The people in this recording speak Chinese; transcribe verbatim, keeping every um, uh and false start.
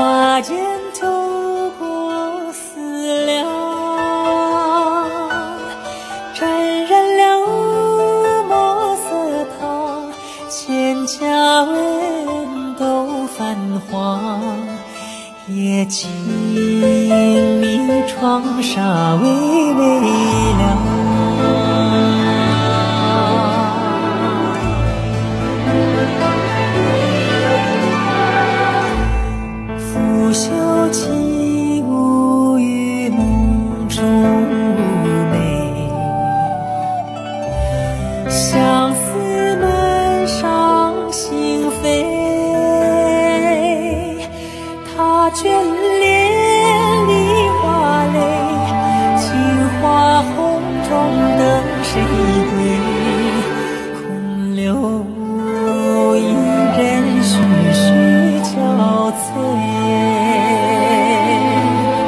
花间透过思量，沾染了墨色汤，千家文都泛黄，也静谧窗纱微微亮。拂袖起舞于梦中妩媚，相思满上心扉，他眷恋梨花泪，情花红妆